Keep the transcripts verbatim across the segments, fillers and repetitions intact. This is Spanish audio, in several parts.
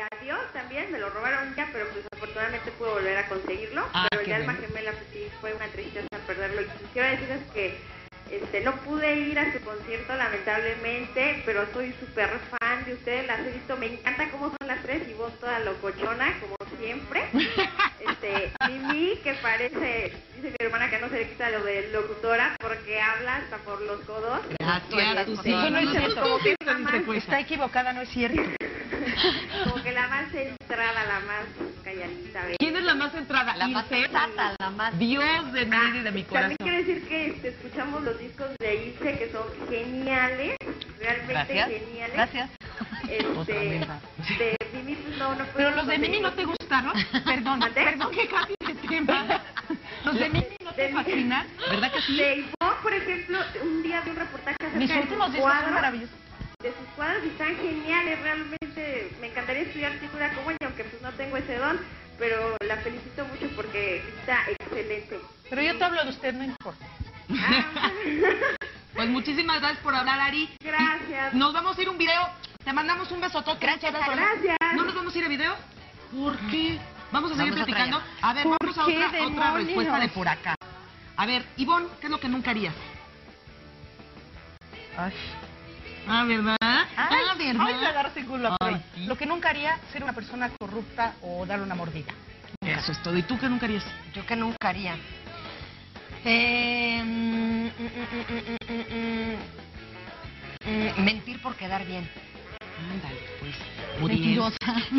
adiós también, me lo robaron ya, pero pues afortunadamente pude volver a conseguirlo. Ah, pero el de Alma bueno. Gemela, pues sí, fue una tristeza perderlo. Y quiero decirles que este, no pude ir a su concierto lamentablemente, pero soy súper fan de ustedes, las he visto, me encanta cómo son las tres y vos toda locochona, como siempre. Este, Mimi, que parece, dice mi hermana que no se le quita lo de locutora porque habla hasta por los codos. Gracias, Este, sí, Eso no es entonces, cierto. como que la más, Está equivocada, no es cierto. como que la más centrada, la más calladita. ¿ves? ¿Quién es la más centrada? La más Ilse. sensata, la más... Dios de mi vida y de mi corazón. También quiero decir que este, escuchamos los discos de Ilse que son geniales, realmente Gracias. geniales. Gracias. Otra Este, mensa. de Mimi pues no, no Pero puedo los de Mimi no te gustaron. Perdón, ¿Mande? perdón que cambie de tema. Los de Mimi no te de Mimi. fascinan. ¿Verdad que sí? De Ivonne, por ejemplo, un día de un reportaje acerca Mis de últimos sus discos son cuadros, maravillosos. de sus cuadros y están geniales, realmente me encantaría estudiar pintura como ella, aunque pues no tengo ese don, pero la felicito mucho porque está excelente. Pero yo te hablo de usted, no importa. Ah, Pues muchísimas gracias por hablar, Ari. gracias. Nos vamos a ir a un video. Te mandamos un besotote. Gracias, Muchas Ari. Gracias. ¿No nos vamos a ir a video? ¿Por qué? Vamos a seguir Vamos a otra platicando. A ver, ¿Por vamos a qué, otra, otra demonios? respuesta de por acá. A ver, Ivonne, ¿qué es lo que nunca harías? Ay, Ah, ¿verdad? ay, ah, ay, me agarraste en culo. Ay, Ay, sí. Lo que nunca haría, ser una persona corrupta o darle una mordida. Eso es todo. ¿Y tú qué nunca harías? Yo que nunca haría. Eh, mm, mm, mm, mm, mm, mm, mm, mentir por quedar bien. Ándale, pues. Mentirosa.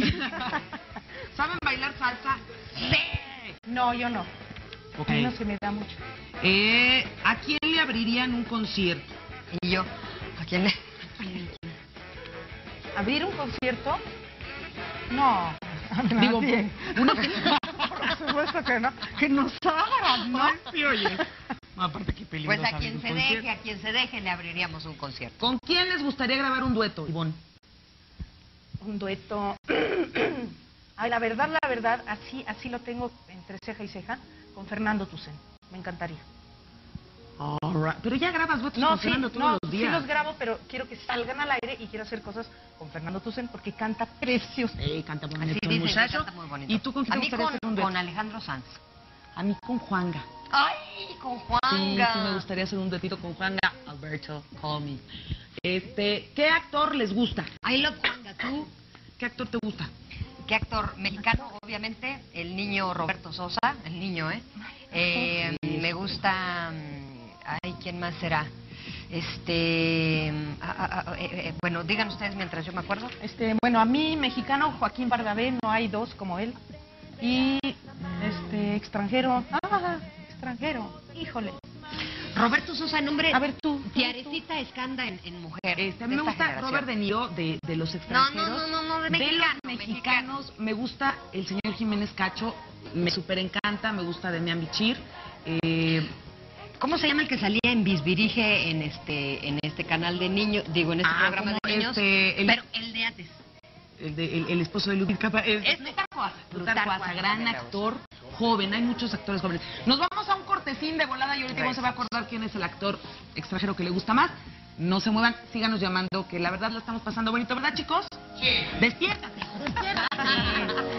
¿Saben bailar salsa? Sí. No, yo no. Ok. A mí no se me da mucho. Eh, ¿A quién le abrirían un concierto? Y yo, ¿a quién le...? ¿Abrir un concierto? No. A Digo, nadie. una... Por supuesto que no. Que nos abran, ¿no? sí, oye. No, aparte qué peligroso. Pues a abrir quien un se concierto. deje, a quien se deje le abriríamos un concierto. ¿Con quién les gustaría grabar un dueto, Ivonne? Un dueto. Ay, la verdad, la verdad, así, así lo tengo entre ceja y ceja, con Fernando Tucen. Me encantaría. All right. Pero ya grabas duetos No, con sí, Fernando todos no, los sí días. los grabo, pero quiero que salgan al aire y quiero hacer cosas con Fernando Tucen porque canta precioso. Eh, canta bonito, Así el dicen, muchacho. canta muy bonito. ¿Y tú con quién A te mí gustaría con, hacer un dueto? con Alejandro Sanz. A mí con Juanga. ¡Ay, con Juanga! Sí, sí me gustaría hacer un duetito con Juanga. Alberto, call me. Este, ¿qué actor les gusta? I love Juanga, ¿tú? ¿Qué actor te gusta? ¿Qué actor mexicano? Obviamente, el niño Roberto Sosa, el niño, ¿eh? eh me gusta... Ay, ¿quién más será? Este... ah, ah, ah, eh, eh, bueno, digan ustedes mientras yo me acuerdo. Este, bueno, a mí, mexicano, Joaquín Bardabé, no hay dos como él. Y, este, extranjero, ah, extranjero, híjole. Roberto Sosa, nombre... A ver, tú. Tiarecita Escanda en, en mujer. Este, a mí de me esta gusta generación. Robert De Niro de, de los No, extranjeros. no, no, no, no, de De mexicano, los mexicanos, me gusta el señor Jiménez Cacho, me súper encanta, me gusta Demian Bichir. Eh, ¿Cómo se llama el que salía en Bisbirige en este en este canal de niños, digo, en este Ah, programa de como niños? este, el- Pero el de antes. el, de- el, el esposo de Ludwig Capa. Es, Es Plutarco Asa. Plutarco Asa, gran actor, joven, hay muchos actores jóvenes. Nos vamos a un cortecín de volada y ahorita Ivonne se va a acordar quién es el actor extranjero que le gusta más. No se muevan, síganos llamando, que la verdad la estamos pasando bonito, ¿verdad, chicos? Sí. Despiértate, despiértate.